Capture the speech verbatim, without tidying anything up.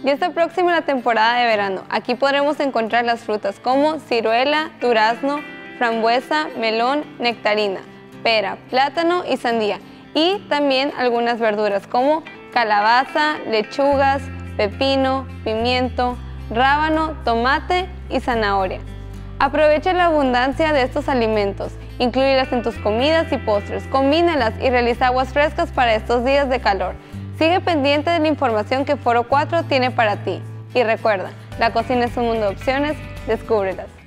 Ya está próxima la temporada de verano. Aquí podremos encontrar las frutas como ciruela, durazno, frambuesa, melón, nectarina, pera, plátano y sandía. Y también algunas verduras como calabaza, lechugas, pepino, pimiento, rábano, tomate y zanahoria. Aprovecha la abundancia de estos alimentos, inclúyelas en tus comidas y postres, combínalas y realiza aguas frescas para estos días de calor. Sigue pendiente de la información que Foro cuatro tiene para ti. Y recuerda, la cocina es un mundo de opciones, descúbrelas.